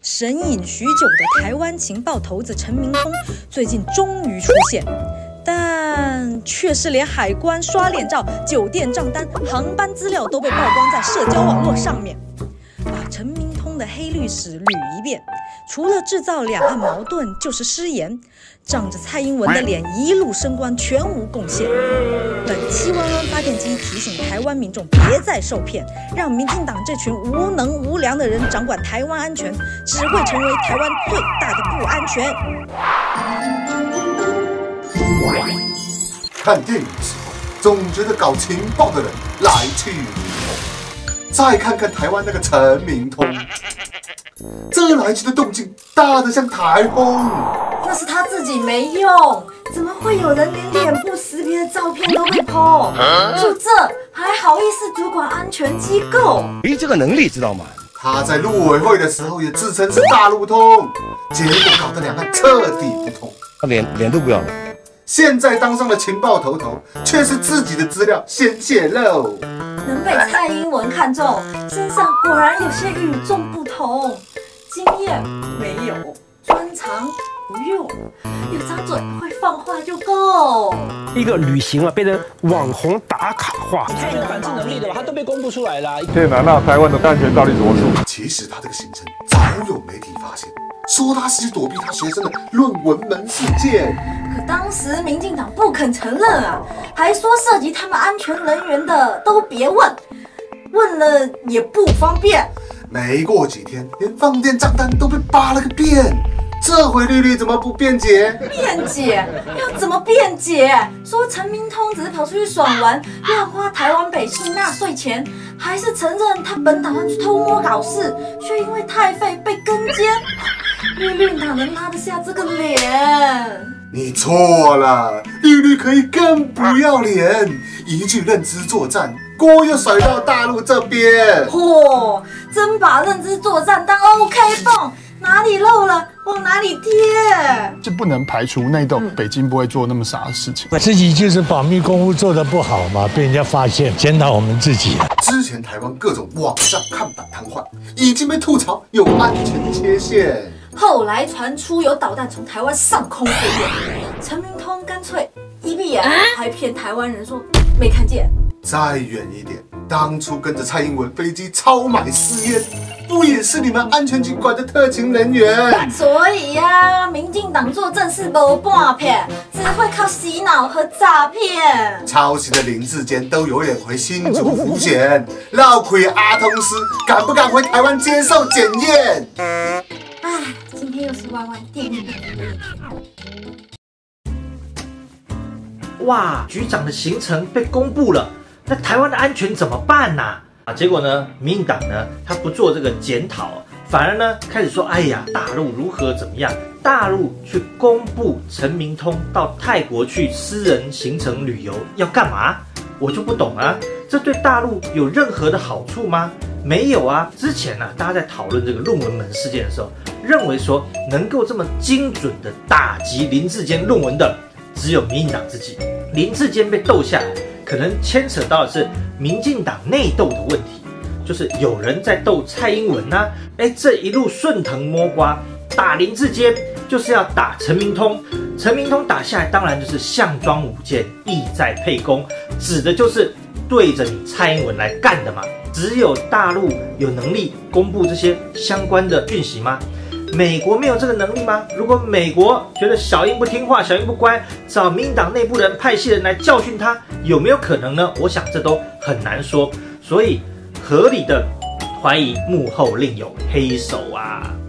神隐许久的台湾情报头子陈明通最近终于出现，但却是连海关刷脸照、酒店账单、航班资料都被曝光在社交网络上面。把陈明通的黑历史捋一遍，除了制造两岸矛盾，就是失言，仗着蔡英文的脸一路升官，全无贡献。本期弯弯发电机提醒台湾民众别再受骗，让民进党这群无能无良的人掌管台湾安全，只会成为台湾最大的不安全。 看电影的时候，总觉得搞情报的人来去如风。再看看台湾那个陈明通，这来去的动静大得像台风。 那是他自己没用，怎么会有人连脸部识别的照片都会 po？就这还好意思主管安全机构？ 没这个能力知道吗？ 他在陆委会的时候也自称是大陆通，结果搞得两岸彻底不通， 他脸都不要了。 现在当上了情报头头，却是自己的资料先泄露。 能被蔡英文看中，身上果然有些与众不同。经验没有，专长不用，有张嘴会放话就够。 一个旅行啊，变成网红打卡化。 他有反制能力的吧？他都被公布出来了。 天哪，那台湾的安全到底怎么说？ 其实他这个行程早有媒体发现，说他是去躲避他学生的论文门事件。 可当时民进党不肯承认啊，还说涉及他们安全人员的都别问，问了也不方便。 没过几天，连放电账单都被扒了个遍。这回绿绿怎么不辩解？ 辩解要怎么辩解？说陈明通只是跑出去爽玩，乱花台湾百姓纳税钱，还是承认他本打算去偷摸搞事，却因为太废被跟监？绿绿哪能拉得下这个脸？ 你错了，绿绿可以更不要脸，一句认知作战，锅又甩到大陆这边。 嚯，真把认知作战当 OK 泵，哪里漏了往哪里贴。 这不能排除内斗，北京不会做那么傻的事情。 自己就是保密功夫做得不好嘛，被人家发现，检讨我们自己。 之前台湾各种网站看板瘫痪，已经被吐槽有安全切线。 后来传出有导弹从台湾上空飞越，陈明通干脆一闭眼，还骗台湾人说没看见。 再远一点，当初跟着蔡英文飞机超买私烟，不也是你们安全局管的特勤人员？ 所以呀，民进党做正事没半片，只会靠洗脑和诈骗。 抄袭的林志坚都有脸回新竹辅选，绕亏阿通斯敢不敢回台湾接受检验？ 唉，今天又是弯弯电影的一天。 哇，局长的行程被公布了，那台湾的安全怎么办呢？结果呢，民进党呢，他不做这个检讨，反而呢开始说，哎呀，大陆如何怎么样？大陆去公布陈明通到泰国去私人行程旅游要干嘛？我就不懂啊，这对大陆有任何的好处吗？没有啊。之前呢，大家在讨论这个论文门事件的时候，认为说能够这么精准的打击林志坚论文的，只有民进党自己。林志坚被斗下来，可能牵扯到的是民进党内斗的问题，就是有人在斗蔡英文啊，这一路顺藤摸瓜，打林志坚就是要打陈明通，陈明通打下来，当然就是项庄舞剑，意在沛公，指的就是对着你蔡英文来干的嘛。只有大陆有能力公布这些相关的讯息吗？美国没有这个能力吗？如果美国觉得小英不听话，小英不乖，找民进党内部人派系人来教训他，有没有可能呢？我想这都很难说，所以合理的怀疑幕后另有黑手啊。